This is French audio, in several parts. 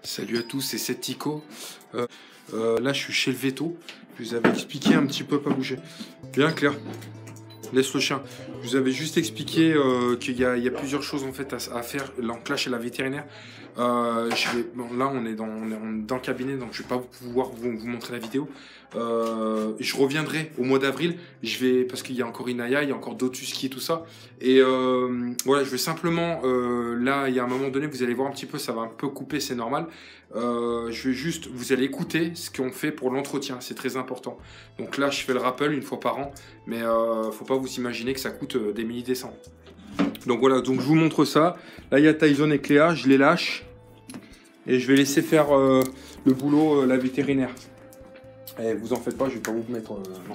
Salut à tous, c'est Tico. Là, je suis chez le veto. Je vous avais expliqué un petit peu, pas bouger. Bien Claire, laisse le chien. Je vous avais juste expliqué qu'il y a plusieurs choses en fait à faire. Là, on clash chez la vétérinaire. Là, on est dans le cabinet, donc je vais pas pouvoir vous montrer la vidéo. Je reviendrai au mois d'avril. Parce qu'il y a encore Inaya, il y a encore d'autres huskies et tout ça. Et voilà, je vais simplement là, il y a un moment donné, vous allez voir un petit peu, ça va un peu couper, c'est normal. Je vais juste, vous allez écouter ce qu'on fait pour l'entretien, c'est très important. Donc là, je fais le rappel une fois par an, mais faut pas vous imaginer que ça coûte des milliers des cents. Donc voilà, donc je vous montre ça. Là, il y a Tyson et Cléa, je les lâche et je vais laisser faire le boulot la vétérinaire. Et vous en faites pas, je vais pas vous mettre. Non.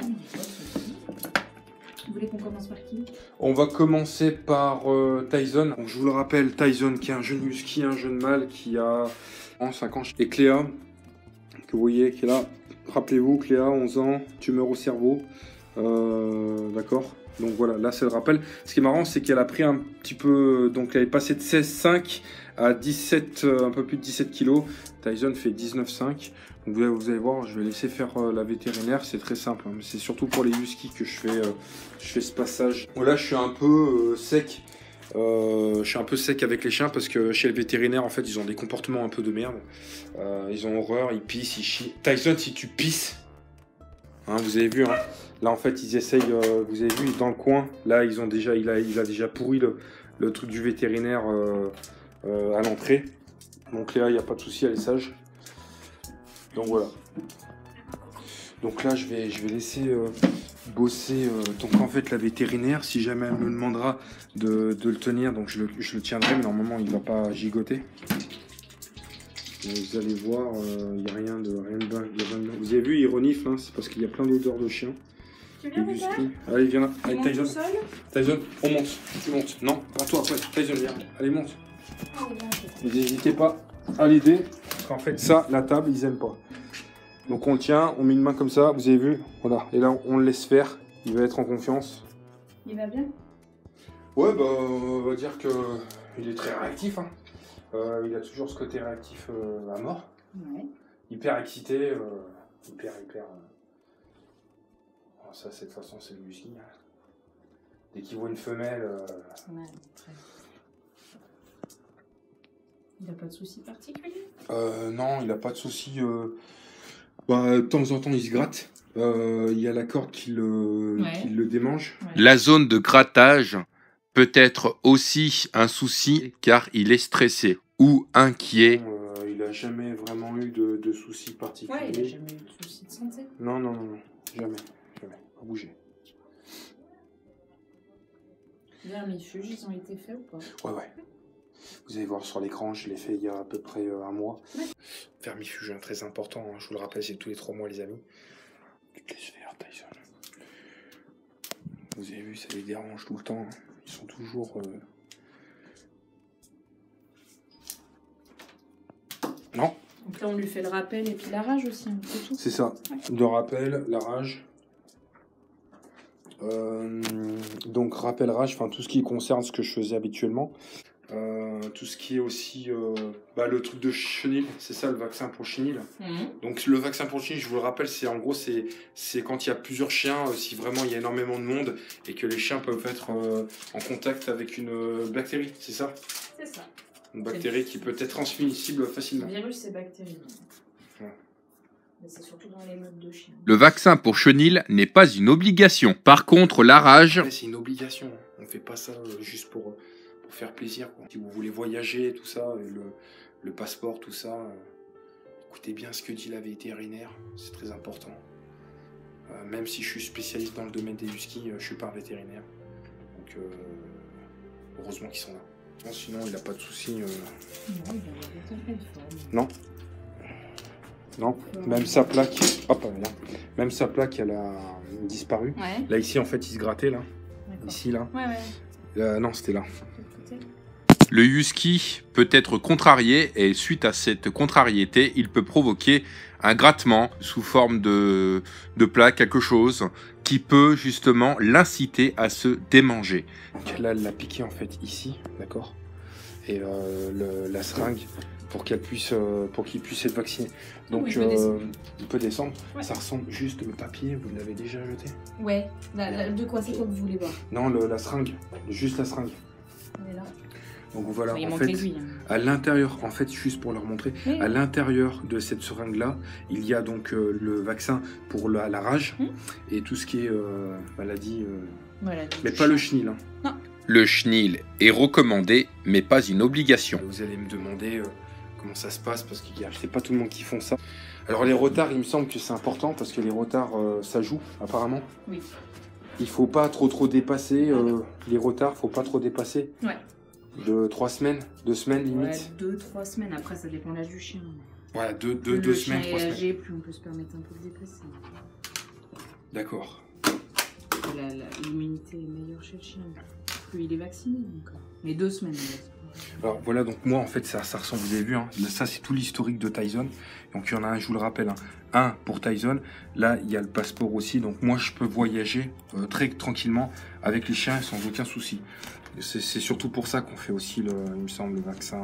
Vous voulez qu'on commence par qui? On va commencer par Tyson. Donc, je vous le rappelle, Tyson qui est un jeune husky, un jeune mâle qui a 5 ans. Et Cléa, que vous voyez, qui est là. Rappelez-vous, Cléa, 11 ans, tumeur au cerveau. D'accord. Donc voilà, là c'est le rappel. Ce qui est marrant, c'est qu'elle a pris un petit peu. Donc elle est passée de 16,5 à 17, un peu plus de 17 kg. Tyson fait 19,5. Donc vous allez voir, je vais laisser faire la vétérinaire. C'est très simple. Hein, mais c'est surtout pour les huskies que je fais ce passage. Là, je suis un peu sec. Je suis un peu sec avec les chiens parce que chez le vétérinaire, en fait, ils ont des comportements un peu de merde. Ils ont horreur, ils pissent, ils chient. Tyson, si tu pisses, hein, vous avez vu, hein, là en fait, ils essayent, vous avez vu, dans le coin, là, il a déjà pourri le truc du vétérinaire à l'entrée. Donc là, il n'y a pas de souci, elle est sage. Donc voilà. Donc là, je vais laisser bosser. Donc en fait, la vétérinaire, si jamais elle me demandera de le tenir, donc je le tiendrai, mais normalement, il ne va pas gigoter. Donc, vous allez voir, il n'y a rien de dingue. Vous avez vu, il renifle, hein, c'est parce qu'il y a plein d'odeurs de chien. Tu viens de faire? Allez, viens là. Allez, Tyson. Seul Tyson, on monte. Tu montes. Non, pas toi, après. Tyson, viens. Allez, monte. N'hésitez pas à l'aider. Parce qu'en fait, ça, la table, ils aiment pas. Donc on le tient, on met une main comme ça, vous avez vu, voilà. Et là, on le laisse faire. Il va être en confiance. Il va bien? Ouais, bah, on va dire que il est très réactif. Hein. Il a toujours ce côté réactif à mort. Ouais. Hyper excité, hyper. Alors ça, cette façon, c'est le husky. Hein. Dès qu'il voit une femelle. Ouais, très. Il n'a pas de soucis particuliers? Non, il n'a pas de soucis. De temps en temps, il se gratte. Il y a la corde qui le démange. Ouais. La zone de grattage peut être aussi un souci car il est stressé ou inquiet. Il n'a jamais vraiment eu de soucis particuliers. Ouais, il n'a jamais eu de soucis de santé. Non. Jamais. Pas bouger. Les vermifuges, ils ont été faits ou pas? Ouais. Vous allez voir sur l'écran, je l'ai fait il y a à peu près un mois. Ouais. Vermifuge, très important, hein, je vous le rappelle, c'est tous les 3 mois, les amis. Laisse faire, Tyson. Vous avez vu, ça les dérange tout le temps. Hein. Ils sont toujours... Non. Donc là, on lui fait le rappel et puis la rage aussi, hein, c'est tout. C'est ça, ouais. Le rappel, la rage. Donc rappel rage, enfin tout ce qui concerne ce que je faisais habituellement. Tout ce qui est aussi le truc de chenille, c'est ça le vaccin pour chenille. Donc le vaccin pour chenille, je vous le rappelle, c'est en gros c'est quand il y a plusieurs chiens, si vraiment il y a énormément de monde et que les chiens peuvent être en contact avec une bactérie, c'est ça? C'est ça. Une bactérie qui peut être transmissible facilement. Le virus, c'est bactérie. Ouais. Mais c'est surtout dans les modes de chien. Le vaccin pour chenille n'est pas une obligation. Par contre, la rage... C'est une obligation. On ne fait pas ça juste pour faire plaisir. Quoi. Si vous voulez voyager, tout ça, le passeport, tout ça, écoutez bien ce que dit la vétérinaire. C'est très important. Même si je suis spécialiste dans le domaine des huskies, je ne suis pas un vétérinaire. Donc, heureusement qu'ils sont là. Non, sinon, il n'a pas de soucis. Non, il a Non. Non, même sa plaque, hop, même sa plaque, elle a disparu. Ouais. Là, ici, en fait, il se grattait, là. Ici, là. Ouais. Non, c'était là. Le husky peut être contrarié et suite à cette contrariété, il peut provoquer un grattement sous forme de plaque, quelque chose qui peut justement l'inciter à se démanger. Donc là, elle l'a piqué, en fait, ici, d'accord. et la seringue pour qu'il puisse être vacciné. Donc Oui, il peut descendre. Ouais. Ça ressemble juste le papier, vous l'avez déjà jeté? Ouais, de quoi c'est quoi que vous voulez voir? Non, la seringue, juste la seringue. On est là. Donc voilà, Il en manque fait, l'aiguille. à l'intérieur, en fait, juste pour leur montrer, Oui. à l'intérieur de cette seringue-là, il y a donc le vaccin pour la rage et tout ce qui est maladie, Voilà, mais pas le chenil. Hein. Non. Le chenil est recommandé, mais pas une obligation. Vous allez me demander comment ça se passe, parce que c'est pas tout le monde qui font ça. Alors les retards, il me semble que c'est important, parce que les retards, ça joue, apparemment. Oui. Il faut pas trop dépasser, les retards, faut pas trop dépasser. Ouais. De 3 semaines, 2 semaines limite. Ouais, 2-3 semaines, après ça dépend de l'âge du chien. Voilà, 2 Plus le chien semaines, 3 est semaines. âgé, plus on peut se permettre un peu de déplacer. D'accord. L'immunité est meilleure chez le chien, plus il est vacciné. Donc. Mais 2 semaines. Alors voilà, donc moi en fait ça ressemble, vous avez vu, hein, ça c'est tout l'historique de Tyson. Donc il y en a un, je vous le rappelle, hein, un pour Tyson. Là il y a le passeport aussi, donc moi je peux voyager très tranquillement avec les chiens sans aucun souci. C'est surtout pour ça qu'on fait aussi, il me semble, le vaccin,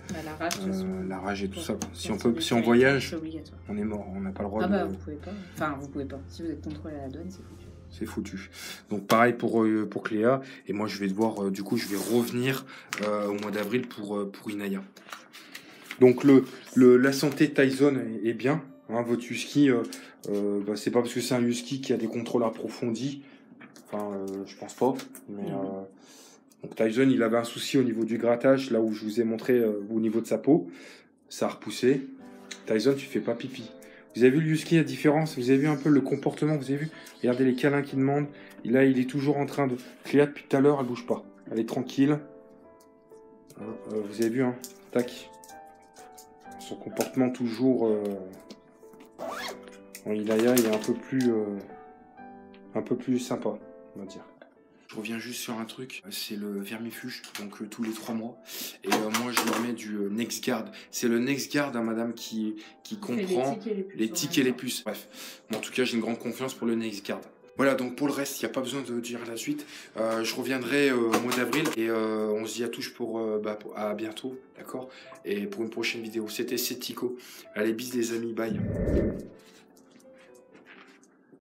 la rage et tout ça. Si on voyage, on est mort, on n'a pas le droit de... de... vous pouvez pas. Enfin, vous pouvez pas. Si vous êtes contrôlé à la douane, c'est foutu. C'est foutu. Donc pareil pour Cléa. Et moi je vais devoir, du coup je vais revenir au mois d'avril pour Inaya. Donc la santé de Tyson est bien. Hein, votre husky, c'est pas parce que c'est un husky qui a des contrôles approfondis. Enfin, je pense pas. Mais, donc Tyson, il avait un souci au niveau du grattage, là où je vous ai montré au niveau de sa peau. Ça a repoussé. Tyson, tu fais pas pipi. Vous avez vu le husky, la différence? Vous avez vu un peu le comportement? Vous avez vu? Regardez les câlins qu'il demande. Et là, il est toujours en train de... Cléa, depuis tout à l'heure, elle bouge pas. Elle est tranquille. Vous avez vu, hein? Tac. Son comportement toujours... Bon, Inaya, il est un peu plus sympa, on va dire. Je reviens juste sur un truc, c'est le vermifuge, donc tous les 3 mois. Et moi, je leur mets du NexGard. C'est le NexGard, hein, madame, qui comprend les tiques et les puces. Bref, bon, en tout cas, j'ai une grande confiance pour le NexGard. Voilà, donc pour le reste, il n'y a pas besoin de dire la suite. Je reviendrai au mois d'avril et on se dit à touche à bientôt, d'accord? Et pour une prochaine vidéo, c'était Tico. Allez, bis les amis, bye.